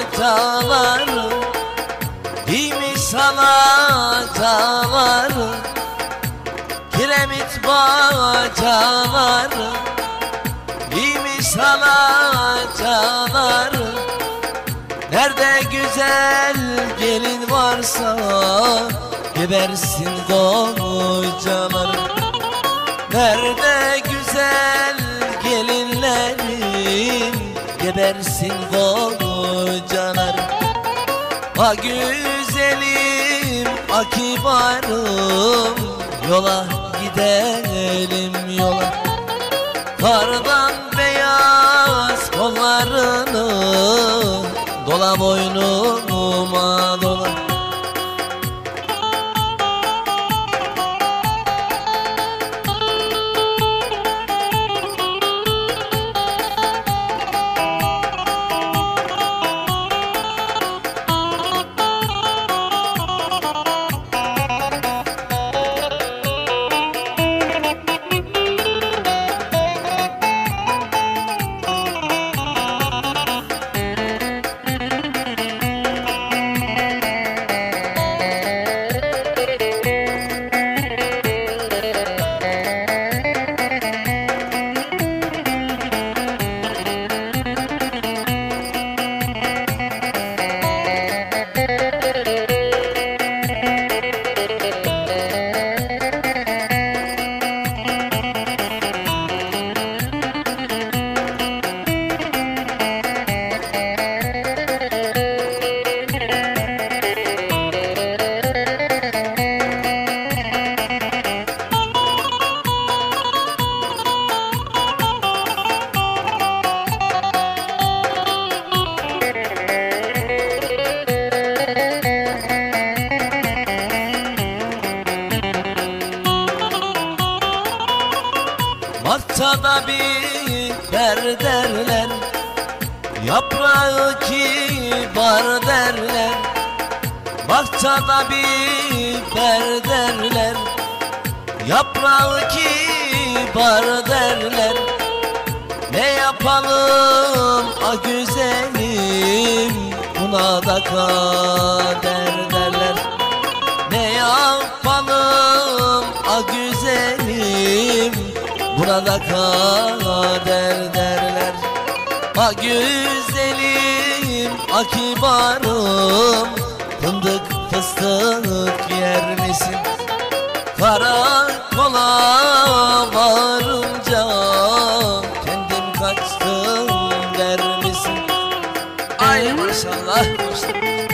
bacaları, giymiş alacaları, kiremit bacaları, giymiş alacaları. Nerede güzel gelin varsa gebersin kocaları. Nerede güzel gelinlerin gebersin kocaları. Ha güzelim, ha kibarım, yola gidelim yola. Kardan beyaz kollarını dola boynuma dola. Bahçada biber derler, yaprağı kibar derler. Bahçada biber derler, yaprağı kibar derler. Ne yapalım a güzelim, buna da kader derler. Ne yapalım a güzelim, buna da kader derler. Ha güzelim, ha kibarım, fındık fıstık yer misin? Karakola varınca kendim kaçtım der misin? Ay maşallah, maşallah.